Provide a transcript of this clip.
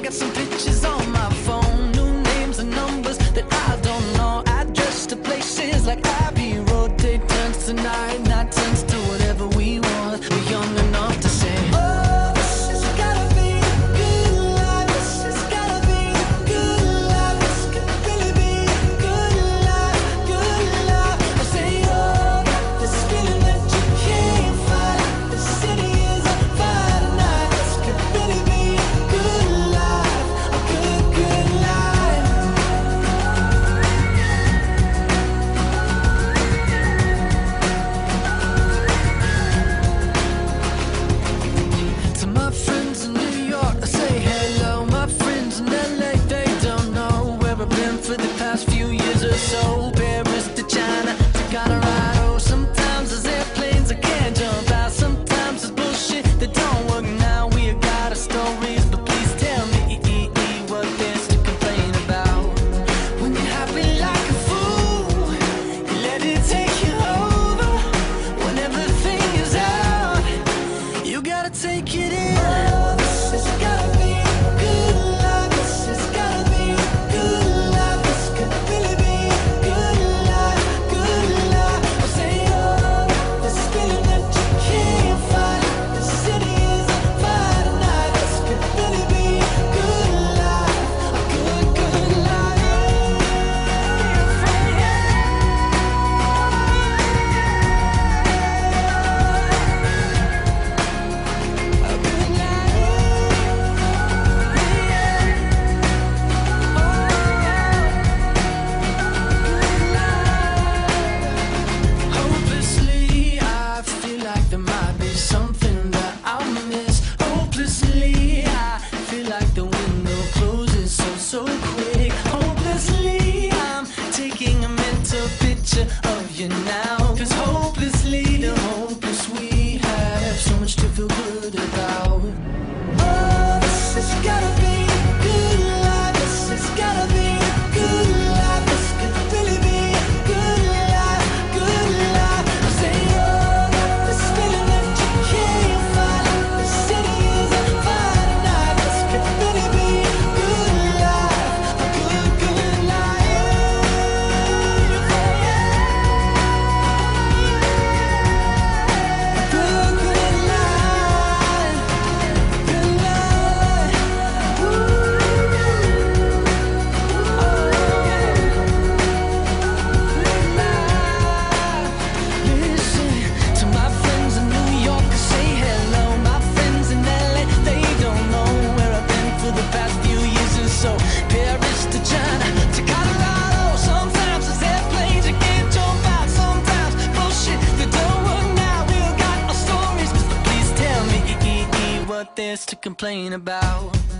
got some pictures on my phone, new names and numbers that I don't know. Address to places like Abbey Road. Day turns to night, night turns to whatever we want. We're young enough to say, oh, this has gotta be a good life. This has gotta be a good life. This could really be a good life, good life. I say, oh, got this feeling that you can't fight. The city is on fire tonight. This could really be a good life, a good, good life. To my friends in New York, I say hello. My friends in LA, they don't know where I've been for the past few years or so. Paris to China to Colorado. Sometimes there's airplanes I can't jump out. Sometimes there's bullshit that don't work. Now we got our stories, but please tell me what there's to complain about. When you're happy like a fool, you let it take you over. When everything is out, you gotta take it in. Oh, this has gotta be a good life. This has gotta be a good life. This could really be a good life, good life. I say, oh, got this feeling that you can't fight. The city is on fire tonight. This could really be a good life, a good, good life. A good life. Hopelessly, I feel like there might be something that I'll miss. Hopelessly, I feel like the window closes so quick. Hopelessly, I'm taking a mental picture of you now. 'Cause hopelessly, the hopeless we have so much to feel good about. Oh, this has gotta be a good life. This has gotta be a good life. This could really be a good life, good life. I say, oh, got this feeling that you can't fight. The city is on fire tonight. This could really be a good life, a good, good life. A good, good life, good life. Listen to my friends in New York, say hello. My friends in LA, they don't know where I've been for the past few years or so. Paris to China to Colorado. Sometimes there's airplanes you can't jump out. Sometimes bullshit that don't work. Now we've got our stories, but please tell me what there's to complain about.